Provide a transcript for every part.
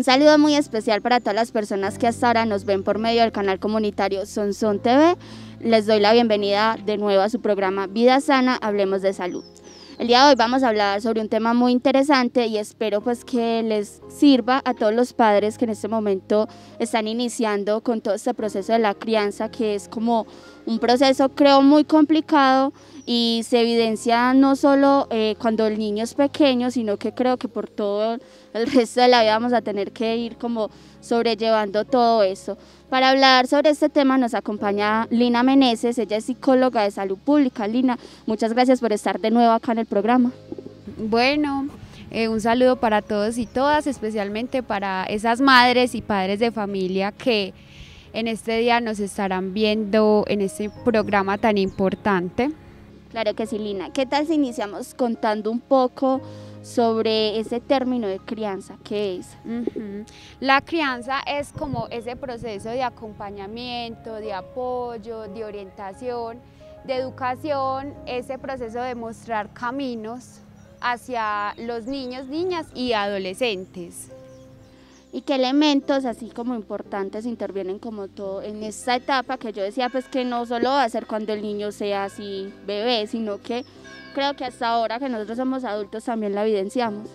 saludo muy especial para todas las personas que hasta ahora nos ven por medio del canal comunitario Sonson TV. Les doy la bienvenida de nuevo a su programa Vida Sana, Hablemos de Salud. El día de hoy vamos a hablar sobre un tema muy interesante y espero pues que les sirva a todos los padres que en este momento están iniciando con todo este proceso de la crianza, que es como un proceso creo muy complicado y se evidencia no solo cuando el niño es pequeño, sino que creo que por todo el resto de la vida vamos a tener que ir como sobrellevando todo eso. Para hablar sobre este tema nos acompaña Lina Meneses, ella es psicóloga de salud pública. Lina, muchas gracias por estar de nuevo acá en el programa. Bueno, un saludo para todos y todas, especialmente para esas madres y padres de familia que en este día nos estarán viendo en este programa tan importante. Claro que sí, Lina. ¿Qué tal si iniciamos contando un poco sobre ese término de crianza? ¿Qué es? La crianza es como ese proceso de acompañamiento, de apoyo, de orientación, de educación, ese proceso de mostrar caminos hacia los niños, niñas y adolescentes. ¿Y qué elementos así como importantes intervienen como todo en esta etapa? Que yo decía pues que no solo va a ser cuando el niño sea así bebé, sino que creo que hasta ahora que nosotros somos adultos también la evidenciamos.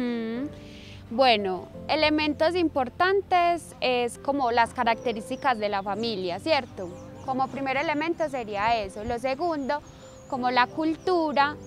Bueno, elementos importantes es como las características de la familia, ¿cierto? Como primer elemento sería eso. Lo segundo, como la cultura,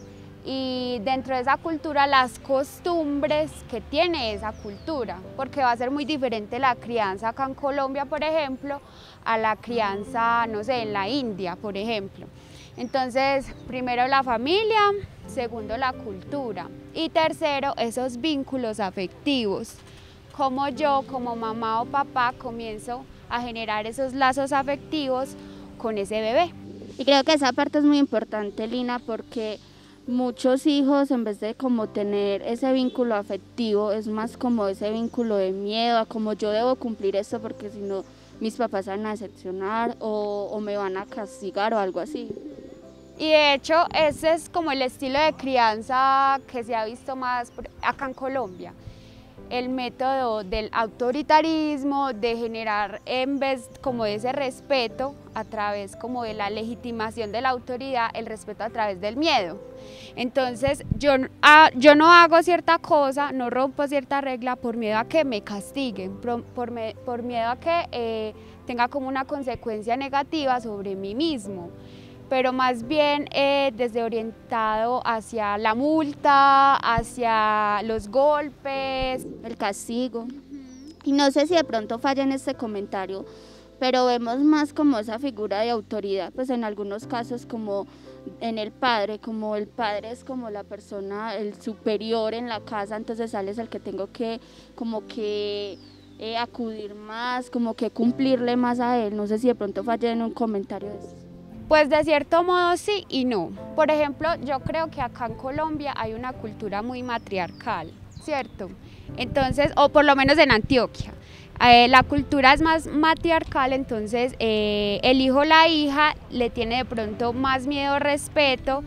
y dentro de esa cultura las costumbres que tiene esa cultura, porque va a ser muy diferente la crianza acá en Colombia, por ejemplo, a la crianza, no sé, en la India, por ejemplo. Entonces, primero la familia, segundo la cultura y tercero esos vínculos afectivos, como yo, como mamá o papá, comienzo a generar esos lazos afectivos con ese bebé. Y creo que esa parte es muy importante, Lina, porque muchos hijos, en vez de como tener ese vínculo afectivo, es más como ese vínculo de miedo, a como yo debo cumplir esto porque si no mis papás van a decepcionar o me van a castigar o algo así. Y de hecho ese es como el estilo de crianza que se ha visto más acá en Colombia. El método del autoritarismo, de generar en vez como de ese respeto a través como de la legitimación de la autoridad, el respeto a través del miedo. Entonces yo no hago cierta cosa, no rompo cierta regla por miedo a que me castiguen, por miedo a que tenga como una consecuencia negativa sobre mí mismo, pero más bien desde orientado hacia la multa, hacia los golpes, el castigo. Y no sé si de pronto falla en este comentario, pero vemos más como esa figura de autoridad, pues en algunos casos como en el padre, como el padre es como la persona, el superior en la casa, entonces él es el que tengo que como que acudir más, como que cumplirle más a él. No sé si de pronto falla en un comentario de eso. Pues de cierto modo sí y no. Por ejemplo, yo creo que acá en Colombia hay una cultura muy matriarcal, ¿cierto? Entonces, o por lo menos en Antioquia, la cultura es más matriarcal, entonces el hijo o la hija le tiene de pronto más miedo o respeto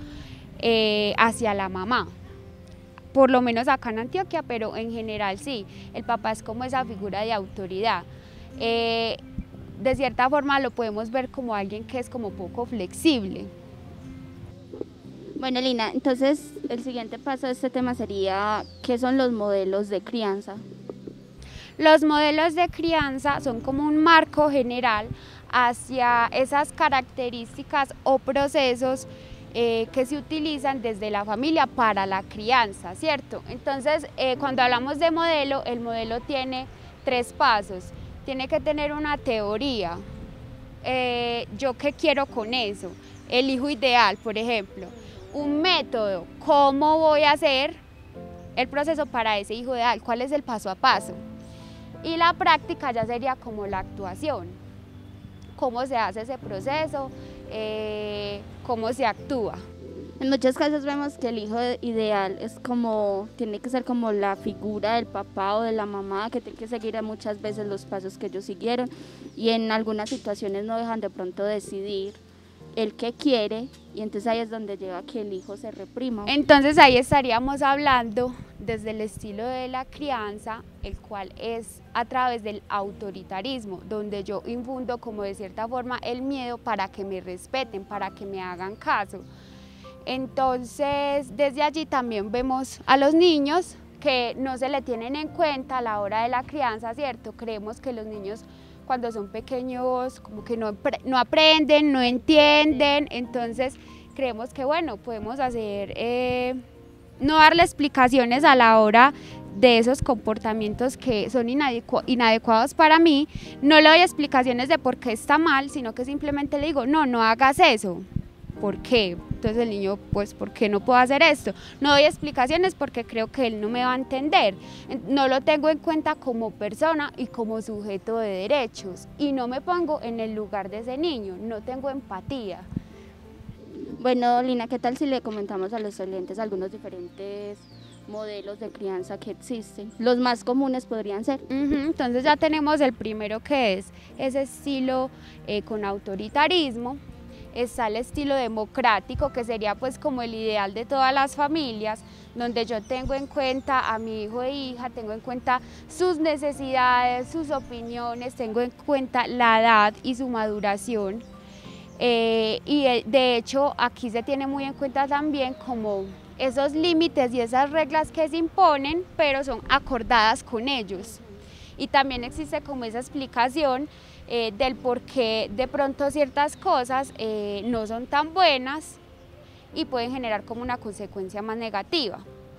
hacia la mamá. Por lo menos acá en Antioquia, pero en general sí, el papá es como esa figura de autoridad. De cierta forma lo podemos ver como alguien que es como poco flexible. Bueno, Lina, entonces el siguiente paso de este tema sería ¿qué son los modelos de crianza? Los modelos de crianza son como un marco general hacia esas características o procesos que se utilizan desde la familia para la crianza, ¿cierto? Entonces, cuando hablamos de modelo, el modelo tiene 3 pasos. Tiene que tener una teoría, yo qué quiero con eso, el hijo ideal, por ejemplo, un método, cómo voy a hacer el proceso para ese hijo ideal, cuál es el paso a paso, y la práctica ya sería como la actuación, cómo se hace ese proceso, cómo se actúa. En muchos casos vemos que el hijo ideal es como, tiene que ser como la figura del papá o de la mamá, que tiene que seguir muchas veces los pasos que ellos siguieron y en algunas situaciones no dejan de pronto decidir el qué quiere y entonces ahí es donde lleva a que el hijo se reprima. Entonces ahí estaríamos hablando desde el estilo de la crianza, el cual es a través del autoritarismo, donde yo infundo como de cierta forma el miedo para que me respeten, para que me hagan caso. Entonces desde allí también vemos a los niños que no se le tienen en cuenta a la hora de la crianza, ¿cierto? Creemos que los niños cuando son pequeños como que no aprenden, no entienden, entonces creemos que bueno, podemos hacer, no darle explicaciones a la hora de esos comportamientos que son inadecuados para mí, no le doy explicaciones de por qué está mal, sino que simplemente le digo, no hagas eso. ¿Por qué? Entonces el niño, pues, ¿por qué no puedo hacer esto? No doy explicaciones porque creo que él no me va a entender. No lo tengo en cuenta como persona y como sujeto de derechos. Y no me pongo en el lugar de ese niño, no tengo empatía. Bueno, Lina, ¿qué tal si le comentamos a los oyentes algunos diferentes modelos de crianza que existen? Los más comunes podrían ser. Entonces ya tenemos el primero, que es ese estilo con autoritarismo. Está el estilo democrático, que sería pues como el ideal de todas las familias, donde yo tengo en cuenta a mi hijo e hija, tengo en cuenta sus necesidades, sus opiniones, tengo en cuenta la edad y su maduración. Y de hecho aquí se tiene muy en cuenta también como esos límites y esas reglas que se imponen, pero son acordadas con ellos. Y también existe como esa explicación del por qué de pronto ciertas cosas no son tan buenas y pueden generar como una consecuencia más negativa.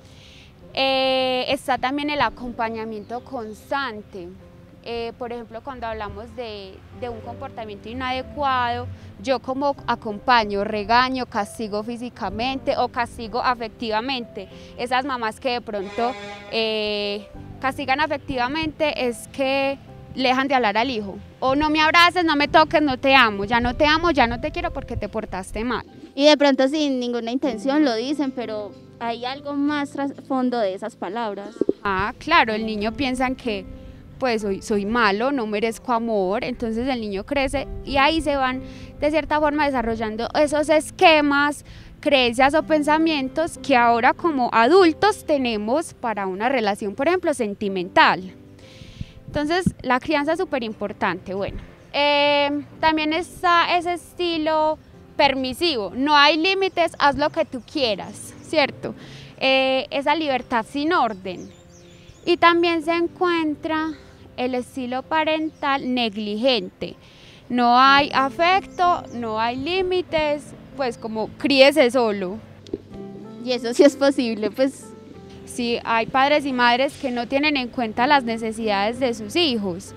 Está también el acompañamiento constante. Por ejemplo, cuando hablamos de un comportamiento inadecuado, yo como acompaño, regaño, castigo físicamente o castigo afectivamente. Esas mamás que de pronto castigan afectivamente es que le dejan de hablar al hijo, o no me abraces, no me toques, no te amo, ya no te quiero porque te portaste mal. Y de pronto sin ninguna intención lo dicen, pero hay algo más trasfondo de esas palabras. Claro, el niño piensa en que pues soy malo, no merezco amor, entonces el niño crece y ahí se van de cierta forma desarrollando esos esquemas, creencias o pensamientos que ahora como adultos tenemos para una relación, por ejemplo, sentimental. Entonces la crianza es súper importante. Bueno, también está ese estilo permisivo, no hay límites, haz lo que tú quieras, ¿cierto? Esa libertad sin orden. Y también se encuentra el estilo parental negligente, no hay afecto, no hay límites, pues como críese solo. Y eso sí es posible, pues. Sí, hay padres y madres que no tienen en cuenta las necesidades de sus hijos,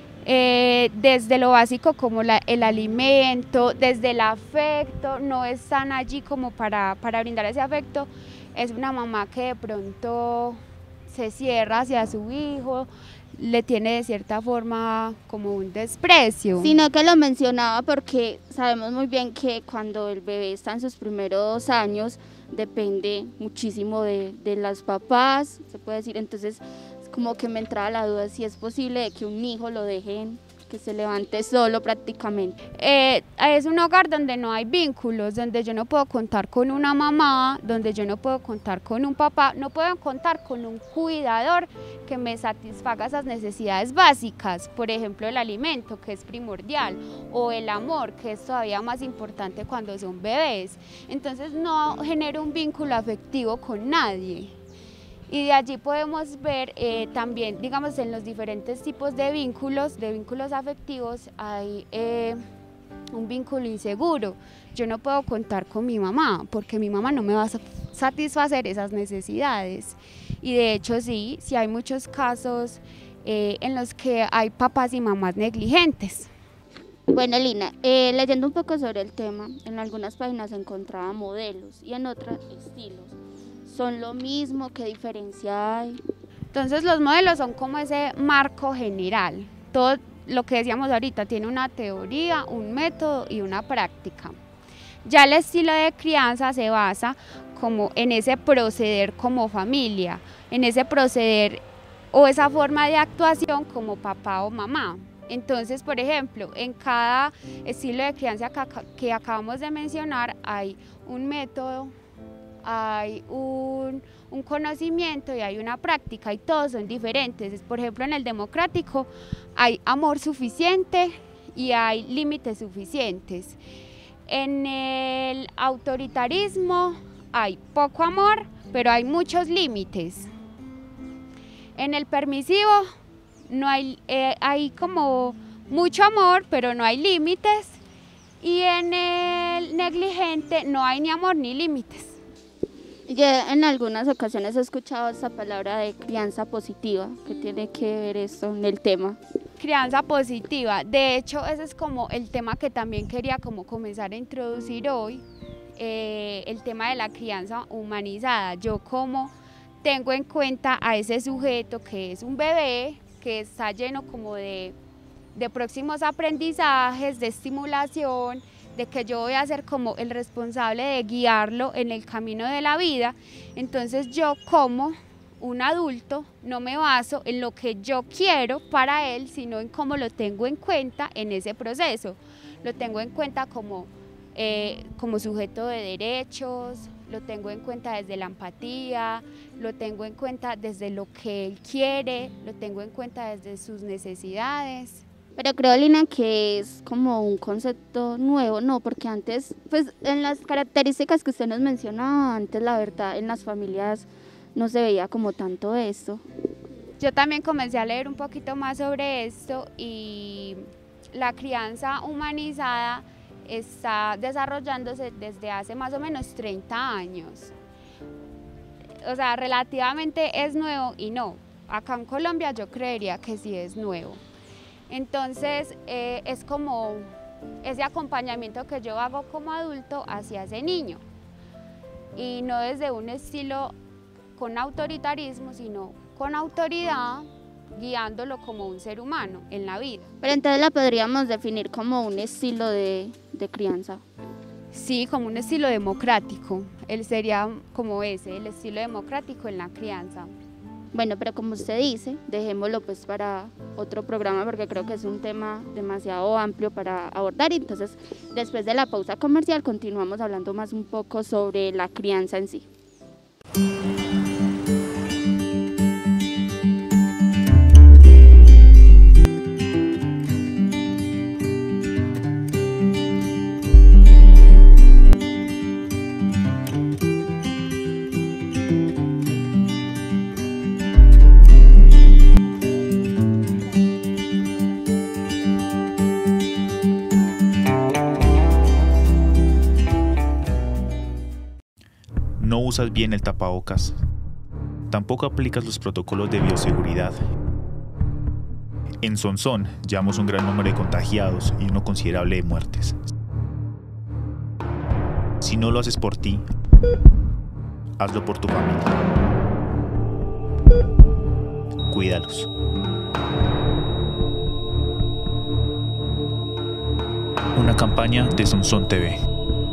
desde lo básico como el alimento, desde el afecto, no están allí como para brindar ese afecto. Es una mamá que de pronto se cierra hacia su hijo, le tiene de cierta forma como un desprecio. Sino que lo mencionaba porque sabemos muy bien que cuando el bebé está en sus primeros años, depende muchísimo de los papás, se puede decir. Entonces como que me entraba la duda si es posible de que un hijo lo dejen que se levante solo prácticamente. Es un hogar donde no hay vínculos, donde yo no puedo contar con una mamá, donde yo no puedo contar con un papá, no puedo contar con un cuidador que me satisfaga esas necesidades básicas, por ejemplo el alimento, que es primordial, o el amor, que es todavía más importante cuando son bebés. Entonces no genero un vínculo afectivo con nadie. Y de allí podemos ver también, digamos, en los diferentes tipos de vínculos afectivos hay un vínculo inseguro. Yo no puedo contar con mi mamá porque mi mamá no me va a satisfacer esas necesidades. Y de hecho sí hay muchos casos en los que hay papás y mamás negligentes. Bueno, Lina, leyendo un poco sobre el tema, en algunas páginas encontraba modelos y en otras estilos. ¿Son lo mismo? ¿Qué diferencia hay? Entonces los modelos son como ese marco general. Todo lo que decíamos ahorita tiene una teoría, un método y una práctica. Ya el estilo de crianza se basa como en ese proceder como familia, en ese proceder o esa forma de actuación como papá o mamá. Entonces, por ejemplo, en cada estilo de crianza que acabamos de mencionar hay un método, hay un conocimiento y hay una práctica, y todos son diferentes. Por ejemplo, en el democrático hay amor suficiente y hay límites suficientes. En el autoritarismo hay poco amor, pero hay muchos límites. En el permisivo no hay como mucho amor, pero no hay límites. Y en el negligente no hay ni amor ni límites. Ya en algunas ocasiones he escuchado esta palabra de crianza positiva. ¿Qué tiene que ver esto en el tema? Crianza positiva. De hecho, ese es como el tema que también quería como comenzar a introducir hoy, el tema de la crianza humanizada. Yo como tengo en cuenta a ese sujeto que es un bebé, que está lleno como de próximos aprendizajes, de estimulación, de que yo voy a ser como el responsable de guiarlo en el camino de la vida. Entonces yo como un adulto no me baso en lo que yo quiero para él, sino en cómo lo tengo en cuenta en ese proceso. Lo tengo en cuenta como sujeto de derechos, lo tengo en cuenta desde la empatía, lo tengo en cuenta desde lo que él quiere, lo tengo en cuenta desde sus necesidades. Pero creo, Lina, que es como un concepto nuevo, ¿no? Porque antes, pues en las características que usted nos mencionaba antes, la verdad, en las familias no se veía como tanto esto. Yo también comencé a leer un poquito más sobre esto, y la crianza humanizada está desarrollándose desde hace más o menos 30 años. O sea, relativamente es nuevo y no. Acá en Colombia yo creería que sí es nuevo. Entonces es como ese acompañamiento que yo hago como adulto hacia ese niño, y no desde un estilo con autoritarismo, sino con autoridad, guiándolo como un ser humano en la vida. Pero entonces la podríamos definir como un estilo de crianza. Sí, como un estilo democrático. Él sería como ese, el estilo democrático en la crianza. Bueno, pero como usted dice, dejémoslo pues para otro programa, porque creo que es un tema demasiado amplio para abordar. Entonces, después de la pausa comercial, continuamos hablando más un poco sobre la crianza en sí. No usas bien el tapabocas. Tampoco aplicas los protocolos de bioseguridad. En Sonsón llevamos un gran número de contagiados y uno considerable de muertes. Si no lo haces por ti, hazlo por tu familia. Cuídalos. Una campaña de Sonsón TV.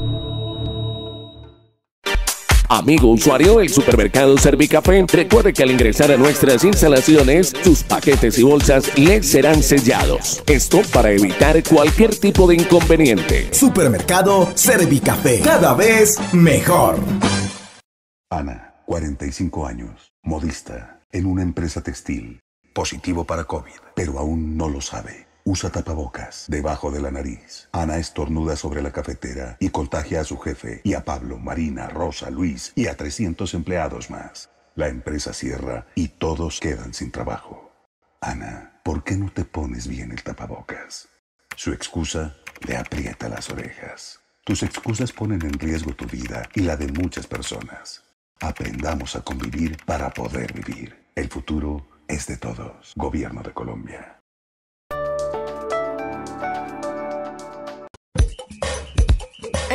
Amigo usuario del supermercado Servicafé, recuerde que al ingresar a nuestras instalaciones, sus paquetes y bolsas les serán sellados. Esto para evitar cualquier tipo de inconveniente. Supermercado Servicafé, cada vez mejor. Ana, 45 años, modista, en una empresa textil. Positivo para COVID, pero aún no lo sabe. Usa tapabocas debajo de la nariz. Ana estornuda sobre la cafetera y contagia a su jefe y a Pablo, Marina, Rosa, Luis y a 300 empleados más. La empresa cierra y todos quedan sin trabajo. Ana, ¿por qué no te pones bien el tapabocas? Su excusa le aprieta las orejas. Tus excusas ponen en riesgo tu vida y la de muchas personas. Aprendamos a convivir para poder vivir. El futuro es de todos. Gobierno de Colombia.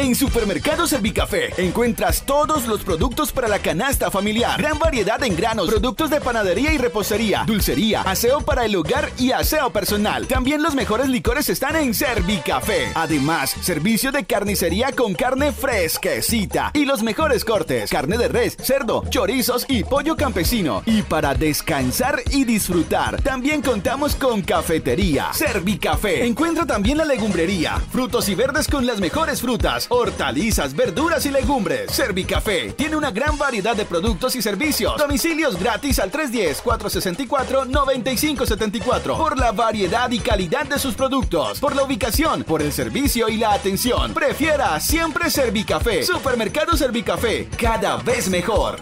En Supermercado Servicafé encuentras todos los productos para la canasta familiar. Gran variedad en granos, productos de panadería y repostería, dulcería, aseo para el hogar y aseo personal. También los mejores licores están en Servicafé. Además, servicio de carnicería con carne fresquecita y los mejores cortes: carne de res, cerdo, chorizos y pollo campesino. Y para descansar y disfrutar, también contamos con cafetería. Servicafé. Encuentra también la legumbrería, frutos y verdes con las mejores frutas, hortalizas, verduras y legumbres. Servicafé tiene una gran variedad de productos y servicios. Domicilios gratis al 310-464-9574. Por la variedad y calidad de sus productos, por la ubicación, por el servicio y la atención. Prefiera siempre Servicafé. Supermercado Servicafé, cada vez mejor.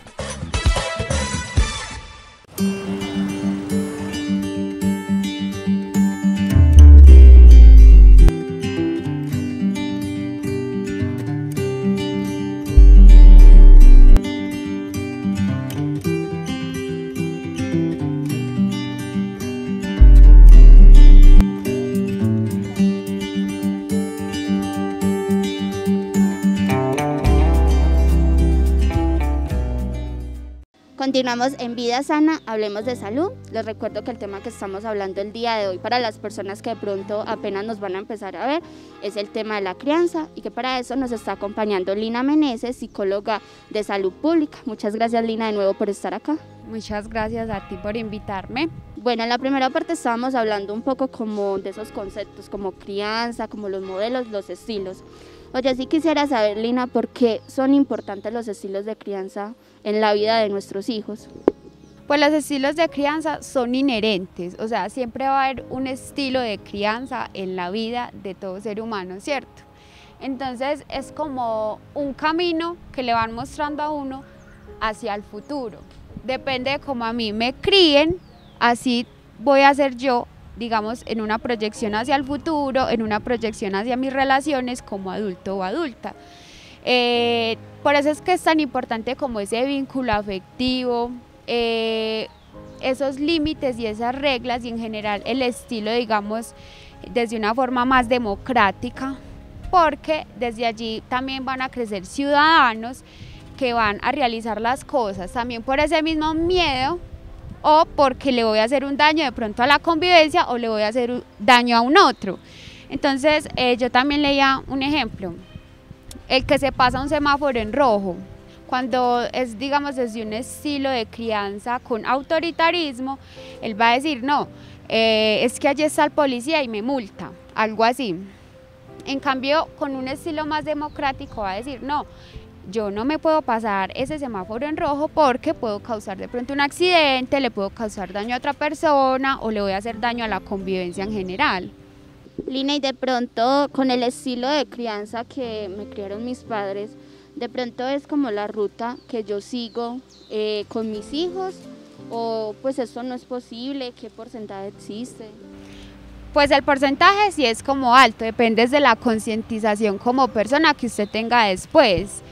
Continuamos en Vida Sana, hablemos de salud. Les recuerdo que el tema que estamos hablando el día de hoy para las personas que de pronto apenas nos van a empezar a ver es el tema de la crianza, y que para eso nos está acompañando Lina Meneses, psicóloga de salud pública. Muchas gracias, Lina, de nuevo por estar acá. Muchas gracias a ti por invitarme. Bueno, en la primera parte estábamos hablando un poco como de esos conceptos como crianza, como los modelos, los estilos. Oye, sí quisiera saber, Lina, ¿por qué son importantes los estilos de crianza en la vida de nuestros hijos? Pues los estilos de crianza son inherentes, o sea, siempre va a haber un estilo de crianza en la vida de todo ser humano, ¿cierto? Entonces es como un camino que le van mostrando a uno hacia el futuro. Depende de cómo a mí me críen, así voy a ser yo, digamos, en una proyección hacia el futuro, en una proyección hacia mis relaciones como adulto o adulta. Por eso es que es tan importante como ese vínculo afectivo, esos límites y esas reglas, y en general el estilo, digamos, desde una forma más democrática, porque desde allí también van a crecer ciudadanos que van a realizar las cosas también por ese mismo miedo, o porque le voy a hacer un daño de pronto a la convivencia o le voy a hacer un daño a un otro. Entonces yo también leía un ejemplo, el que se pasa un semáforo en rojo, cuando es, digamos, desde un estilo de crianza con autoritarismo, él va a decir, no, es que allí está el policía y me multa, algo así. En cambio, con un estilo más democrático va a decir, no, yo no me puedo pasar ese semáforo en rojo porque puedo causar de pronto un accidente, le puedo causar daño a otra persona o le voy a hacer daño a la convivencia en general. Lina, y de pronto con el estilo de crianza que me criaron mis padres, de pronto es como la ruta que yo sigo con mis hijos, o pues esto no es posible, ¿qué porcentaje existe? Pues el porcentaje sí es como alto, depende de la concientización como persona que usted tenga después.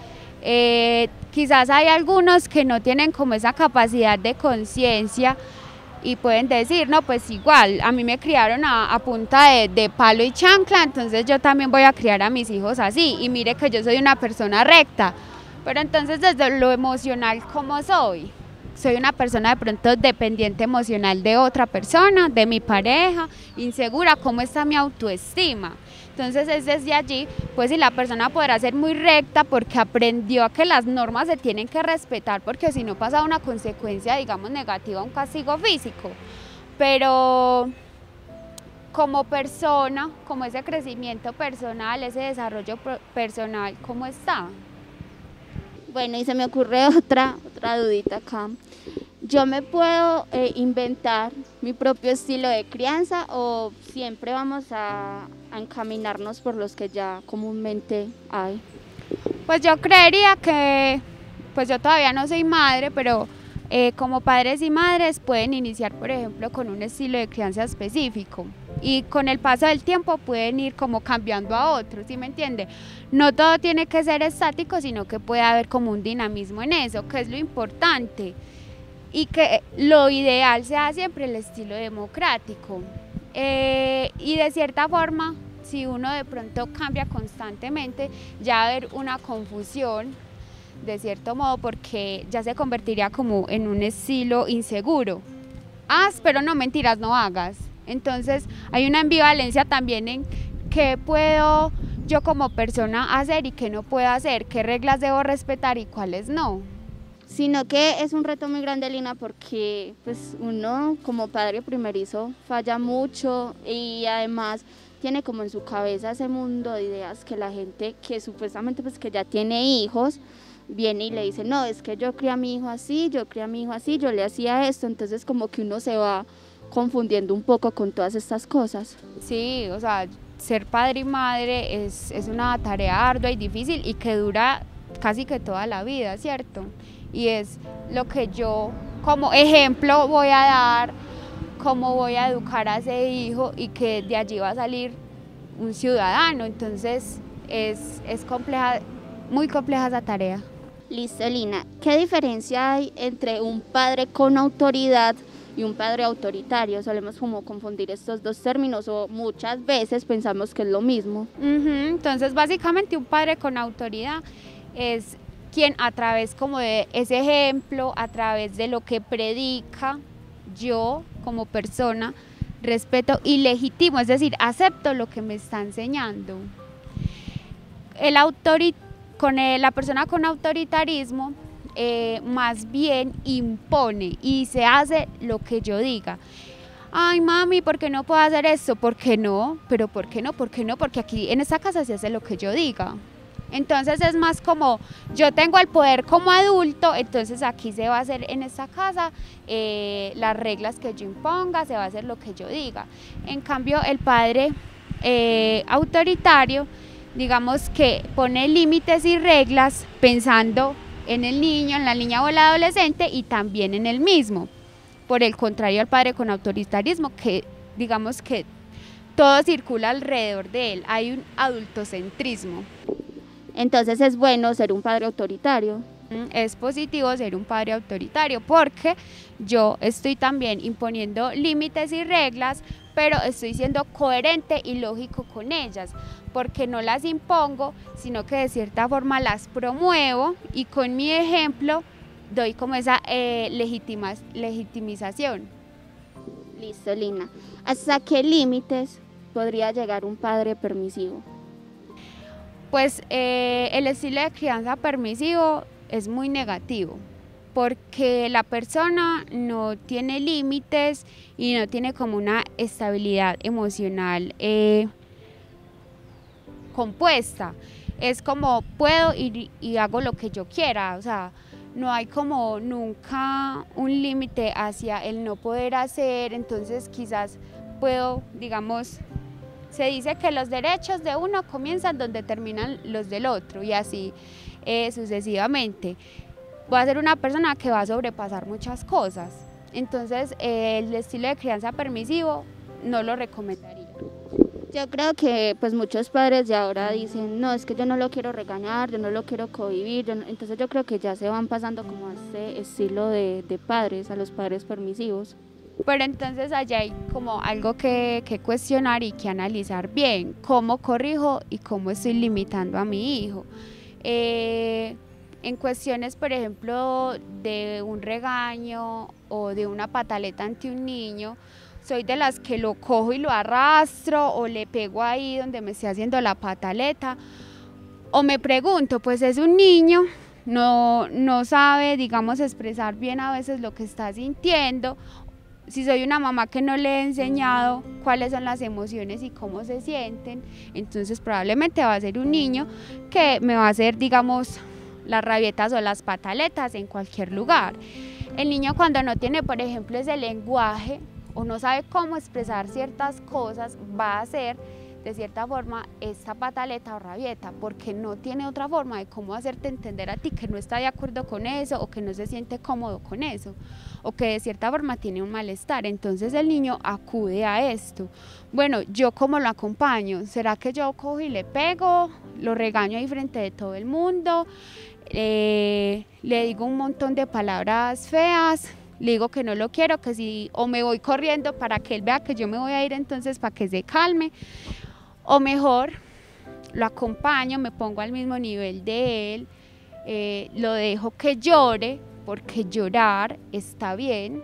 Quizás hay algunos que no tienen como esa capacidad de conciencia y pueden decir, no, pues igual, a mí me criaron a punta de palo y chancla, entonces yo también voy a criar a mis hijos así, y mire que yo soy una persona recta, pero entonces desde lo emocional, ¿cómo soy? Soy una persona de pronto dependiente emocional de otra persona, de mi pareja, insegura, ¿cómo está mi autoestima? Entonces es desde allí, pues si la persona podrá ser muy recta porque aprendió a que las normas se tienen que respetar, porque si no pasa una consecuencia, digamos, negativa, un castigo físico. Pero como persona, como ese crecimiento personal, ese desarrollo personal, ¿cómo está? Bueno, y se me ocurre otra dudita acá. ¿Yo me puedo inventar mi propio estilo de crianza o siempre vamos a encaminarnos por los que ya comúnmente hay? Pues yo creería que, pues yo todavía no soy madre, pero como padres y madres pueden iniciar, por ejemplo, con un estilo de crianza específico, y con el paso del tiempo pueden ir como cambiando a otro, ¿sí me entiende? No todo tiene que ser estático, sino que puede haber como un dinamismo en eso, que es lo importante, y que lo ideal sea siempre el estilo democrático. Y de cierta forma si uno de pronto cambia constantemente, ya va a haber una confusión de cierto modo, porque ya se convertiría como en un estilo inseguro. Haz, pero no, mentiras, no hagas. Entonces hay una ambivalencia también en qué puedo yo como persona hacer y qué no puedo hacer, qué reglas debo respetar y cuáles no. Sino que es un reto muy grande, Lina, porque pues uno como padre primerizo falla mucho y además tiene como en su cabeza ese mundo de ideas que la gente que supuestamente pues que ya tiene hijos viene y le dice, no, es que yo crié a mi hijo así, yo crié a mi hijo así, yo le hacía esto, entonces como que uno se va confundiendo un poco con todas estas cosas. Sí, o sea, ser padre y madre es una tarea ardua y difícil y que dura casi que toda la vida, ¿cierto? Y es lo que yo como ejemplo voy a dar, cómo voy a educar a ese hijo y que de allí va a salir un ciudadano, entonces es compleja, muy compleja esa tarea. Listo, Lina, ¿qué diferencia hay entre un padre con autoridad y un padre autoritario? Solemos como confundir estos dos términos o muchas veces pensamos que es lo mismo. Entonces básicamente un padre con autoridad es quien a través como de ese ejemplo, a través de lo que predica, yo como persona respeto y legitimo, es decir, acepto lo que me está enseñando. La persona con autoritarismo más bien impone y se hace lo que yo diga. Ay, mami, ¿por qué no puedo hacer esto? ¿Por qué no? ¿Pero por qué no? ¿Por qué no? Porque aquí en esta casa se hace lo que yo diga. Entonces es más como yo tengo el poder como adulto, entonces aquí se va a hacer en esta casa las reglas que yo imponga, se va a hacer lo que yo diga. En cambio el padre autoritario, digamos que pone límites y reglas pensando en el niño, en la niña o el adolescente y también en el mismo. Por el contrario al padre con autoritarismo, que digamos que todo circula alrededor de él, hay un adultocentrismo. Entonces es bueno ser un padre autoritario. Es positivo ser un padre autoritario porque yo estoy también imponiendo límites y reglas, pero estoy siendo coherente y lógico con ellas, porque no las impongo, sino que de cierta forma las promuevo y con mi ejemplo doy como esa legitimización. Listo, Lina. ¿Hasta qué límites podría llegar un padre permisivo? Pues el estilo de crianza permisivo es muy negativo, porque la persona no tiene límites y no tiene como una estabilidad emocional compuesta. Es como puedo ir y hago lo que yo quiera, o sea, no hay como nunca un límite hacia el no poder hacer, entonces quizás puedo, digamos, se dice que los derechos de uno comienzan donde terminan los del otro y así sucesivamente. Voy a ser una persona que va a sobrepasar muchas cosas, entonces el estilo de crianza permisivo no lo recomendaría. Yo creo que pues muchos padres de ahora dicen, no, es que yo no lo quiero regañar, yo no lo quiero cohibir, entonces yo creo que ya se van pasando como a este estilo de padres, a los padres permisivos. Pero entonces allá hay como algo que cuestionar y que analizar bien, cómo corrijo y cómo estoy limitando a mi hijo. En cuestiones, por ejemplo, de un regaño o de una pataleta ante un niño, soy de las que lo cojo y lo arrastro o le pego ahí donde me esté haciendo la pataleta. O me pregunto, pues es un niño, no sabe, digamos, expresar bien a veces lo que está sintiendo. Si soy una mamá que no le he enseñado cuáles son las emociones y cómo se sienten, entonces probablemente va a ser un niño que me va a hacer, digamos, las rabietas o las pataletas en cualquier lugar. El niño cuando no tiene, por ejemplo, ese lenguaje o no sabe cómo expresar ciertas cosas, va a hacer de cierta forma esta pataleta o rabieta, porque no tiene otra forma de cómo hacerte entender a ti que no está de acuerdo con eso o que no se siente cómodo con eso o que de cierta forma tiene un malestar. Entonces el niño acude a esto. Bueno, ¿yo cómo lo acompaño? ¿Será que yo cojo y le pego, lo regaño ahí frente de todo el mundo, le digo un montón de palabras feas, le digo que no lo quiero, que sí, o me voy corriendo para que él vea que yo me voy a ir, entonces para que se calme? O mejor, lo acompaño, me pongo al mismo nivel de él, lo dejo que llore, porque llorar está bien.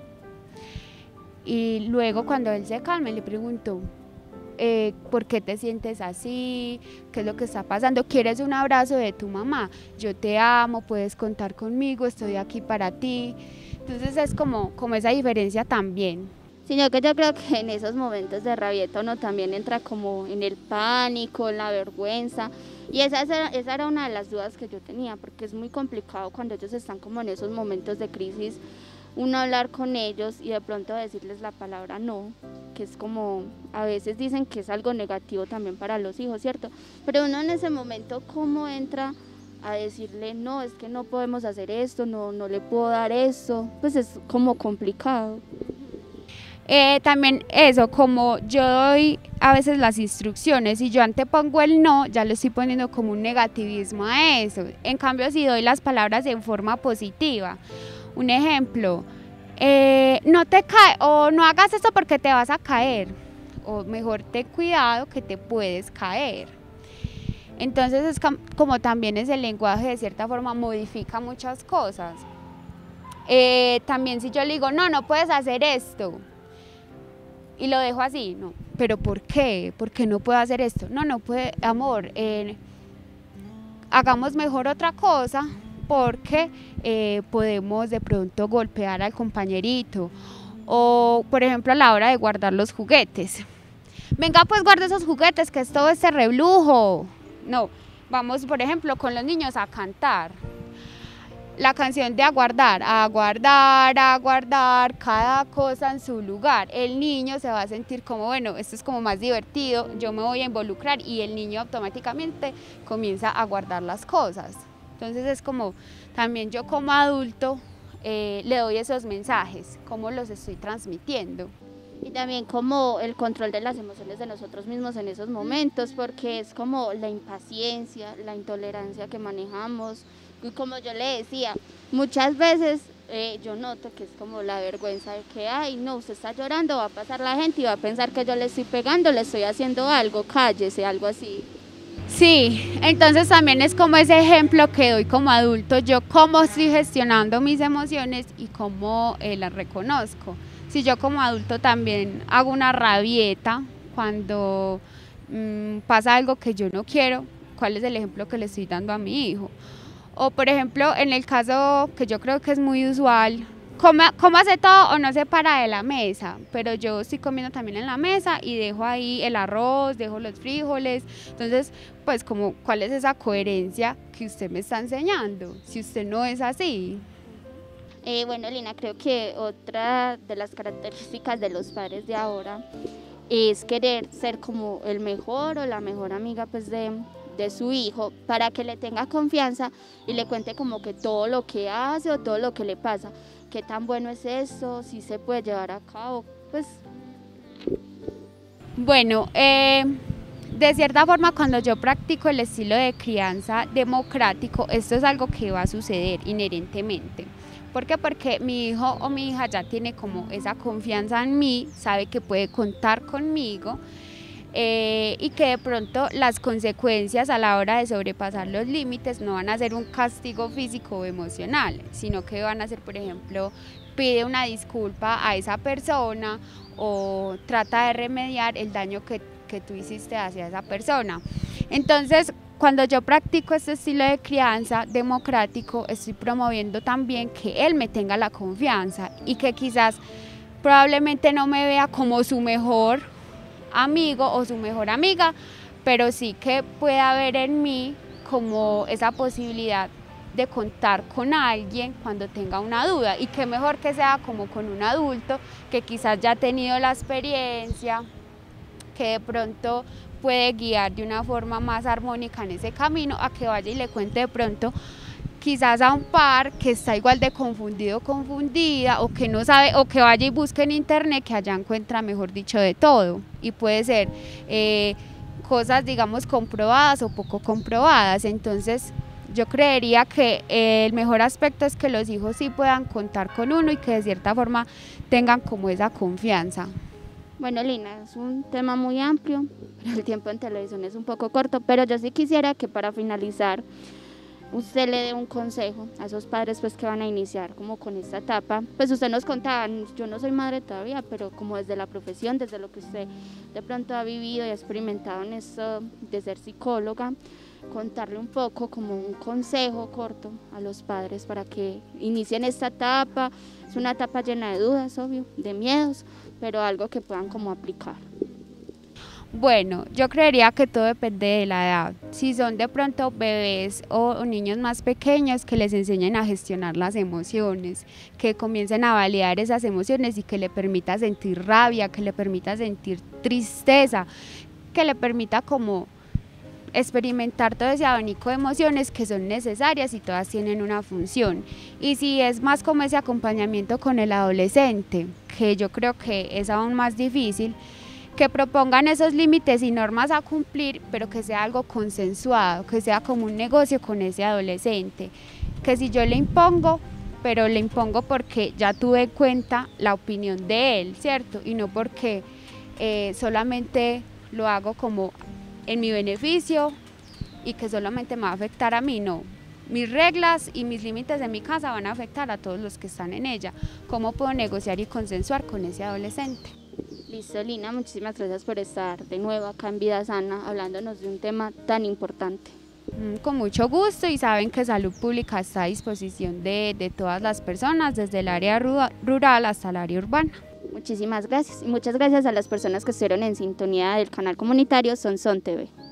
Y luego cuando él se calme le pregunto, ¿por qué te sientes así? ¿Qué es lo que está pasando? ¿Quieres un abrazo de tu mamá? Yo te amo, puedes contar conmigo, estoy aquí para ti. Entonces es como esa diferencia también. Sino que yo creo que en esos momentos de rabieta uno también entra como en el pánico, en la vergüenza, y esa era una de las dudas que yo tenía, porque es muy complicado cuando ellos están como en esos momentos de crisis, uno hablar con ellos y de pronto decirles la palabra no, que es como, a veces dicen que es algo negativo también para los hijos, ¿cierto? Pero uno en ese momento, ¿cómo entra a decirle no, es que no podemos hacer esto, no le puedo dar esto? Pues es como complicado. También eso, como yo doy a veces las instrucciones y yo antepongo el no, ya le estoy poniendo como un negativismo a eso. En cambio, si doy las palabras en forma positiva, un ejemplo, no te caes o no hagas esto porque te vas a caer, o mejor ten cuidado que te puedes caer. Entonces es como también ese lenguaje de cierta forma modifica muchas cosas. También si yo le digo, no puedes hacer esto, y lo dejo así, no, pero ¿por qué? ¿Por qué no puedo hacer esto? No puede, amor, hagamos mejor otra cosa, porque podemos de pronto golpear al compañerito, o por ejemplo a la hora de guardar los juguetes. Venga, pues guarda esos juguetes, que es todo este reblujo. No, vamos por ejemplo con los niños a cantar la canción de aguardar, cada cosa en su lugar. El niño se va a sentir como, bueno, esto es como más divertido, yo me voy a involucrar, y el niño automáticamente comienza a guardar las cosas. Entonces es como, también yo como adulto le doy esos mensajes, cómo los estoy transmitiendo. Y también como el control de las emociones de nosotros mismos en esos momentos, porque es como la impaciencia, la intolerancia que manejamos. Y como yo le decía, muchas veces yo noto que es como la vergüenza de que, ay, no, usted está llorando, va a pasar la gente y va a pensar que yo le estoy pegando, le estoy haciendo algo, cállese, algo así. Sí, entonces también es como ese ejemplo que doy como adulto, yo cómo estoy gestionando mis emociones y cómo las reconozco. Si yo como adulto también hago una rabieta cuando pasa algo que yo no quiero, ¿cuál es el ejemplo que le estoy dando a mi hijo? O por ejemplo, en el caso que yo creo que es muy usual, cómase todo o no se para de la mesa, pero yo estoy comiendo también en la mesa y dejo ahí el arroz, dejo los frijoles. Entonces, pues como, ¿cuál es esa coherencia que usted me está enseñando si usted no es así? Bueno, Lina, creo que otra de las características de los padres de ahora es querer ser como el mejor o la mejor amiga pues de su hijo, para que le tenga confianza y le cuente como que todo lo que hace o todo lo que le pasa, qué tan bueno es eso, si se puede llevar a cabo, pues. Bueno, de cierta forma cuando yo practico el estilo de crianza democrático, esto es algo que va a suceder inherentemente. ¿Por qué? Porque mi hijo o mi hija ya tiene como esa confianza en mí, sabe que puede contar conmigo, y que de pronto las consecuencias a la hora de sobrepasar los límites no van a ser un castigo físico o emocional, sino que van a ser, por ejemplo, pide una disculpa a esa persona o trata de remediar el daño que tú hiciste hacia esa persona. Entonces, cuando yo practico este estilo de crianza democrático, estoy promoviendo también que él me tenga la confianza y que quizás probablemente no me vea como su mejor amigo o su mejor amiga, pero sí que pueda ver en mí como esa posibilidad de contar con alguien cuando tenga una duda, y que mejor que sea como con un adulto que quizás ya ha tenido la experiencia, que de pronto puede guiar de una forma más armónica en ese camino, a que vaya y le cuente de pronto quizás a un par que está igual de confundido o confundida, o que no sabe, o que vaya y busque en internet, que allá encuentra, mejor dicho, de todo, y puede ser cosas, digamos, comprobadas o poco comprobadas. Entonces yo creería que el mejor aspecto es que los hijos sí puedan contar con uno y que de cierta forma tengan como esa confianza. Bueno, Lina, es un tema muy amplio, pero el tiempo en televisión es un poco corto, pero yo sí quisiera que para finalizar usted le dé un consejo a esos padres pues que van a iniciar como con esta etapa. Pues usted nos contaba, yo no soy madre todavía, pero como desde la profesión, desde lo que usted de pronto ha vivido y ha experimentado en esto de ser psicóloga, contarle un poco como un consejo corto a los padres para que inicien esta etapa. Es una etapa llena de dudas, obvio, de miedos, pero algo que puedan como aplicar. Bueno, yo creería que todo depende de la edad. Si son de pronto bebés o niños más pequeños, que les enseñen a gestionar las emociones, que comiencen a validar esas emociones y que le permita sentir rabia, que le permita sentir tristeza, que le permita como experimentar todo ese abanico de emociones que son necesarias y todas tienen una función. Y si es más como ese acompañamiento con el adolescente, que yo creo que es aún más difícil, que propongan esos límites y normas a cumplir, pero que sea algo consensuado, que sea como un negocio con ese adolescente, que si yo le impongo, pero le impongo porque ya tuve en cuenta la opinión de él, ¿cierto? Y no porque solamente lo hago como en mi beneficio y que solamente me va a afectar a mí, no. Mis reglas y mis límites de mi casa van a afectar a todos los que están en ella. ¿Cómo puedo negociar y consensuar con ese adolescente? Listo, Lina, muchísimas gracias por estar de nuevo acá en Vida Sana hablándonos de un tema tan importante. Con mucho gusto, y saben que Salud Pública está a disposición de todas las personas, desde el área rural hasta el área urbana. Muchísimas gracias y muchas gracias a las personas que estuvieron en sintonía del canal comunitario Sonsón TV.